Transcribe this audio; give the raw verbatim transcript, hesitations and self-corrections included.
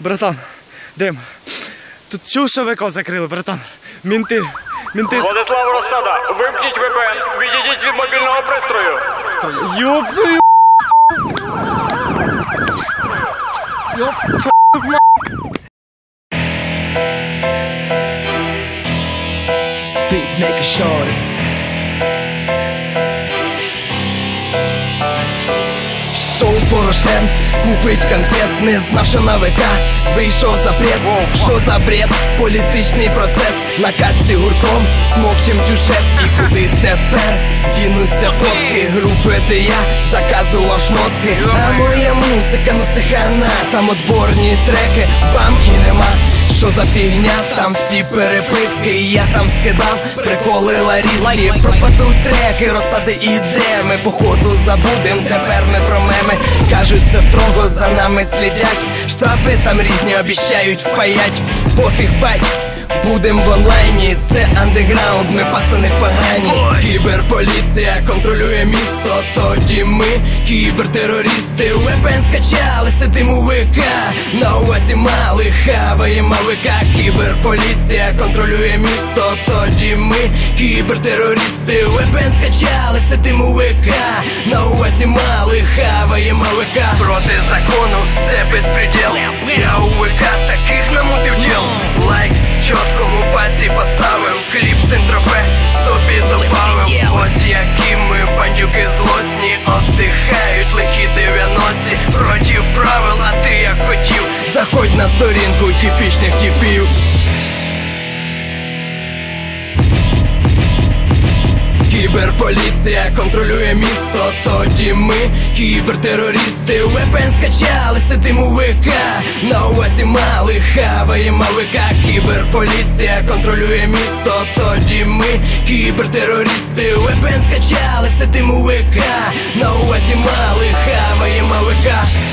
Братан, Дим, тут чув, що ВК закрили, братан. Мінти, мінти... Владислав Розсада, вимкніть ве пе ен, відійдіть від мобільного пристрою. Йоп твою... Йоп твою... Beatmaker Shorty. Шоу Порошен купить конфет, не знав, що на ВК вийшов запрет. Що за бред? Політичний процес. На касі гуртом смокчем дюшес. І куди тепер дінуться фотки групи, де я заказував шмотки. А моя музика носить хана, там отборні треки, бам і нема. Що за фігня, там всі переписки, я там скидав приколи ларізки. Пропадуть треки, розсади іде, ми походу забудем, тепер ми про меми. Кажуть, все строго за нами слідять, штрафи там різні обіщають впаять. Пофіг бать, будем в онлайні, це андеграунд, ми пацани погані. Кіберполіція контролює місто, тоді ми кібертерористи. ве пе ен скачали, сидим у ВК, на увазі мали, хаваємо ВК. Кіберполіція контролює місто, тоді ми кібертерористи. ве пе ен скачали, сидим у ВК, на увазі мали, хаваємо ВК. Проти закону, це безпреділ, я у ВК таких намутив діл. Лайк чіткому паці поставив, кліп Синтропе собі добавив. Ось які ми бандюки злосні, отдихають лихі дев'яності. Проти правил, а ти як хотів, заходь на сторінку типічних типів. Кіберполіція контролює місто, тоді ми кібертерористи. ве пе ен скачали, сидим у ВК, на увазі мали, хаваємо ВК. Кіберполіція контролює місто, тоді ми кібертерористи. ве пе ен скачали, сидим у ВК, на увазі мали, хаваємо ВК.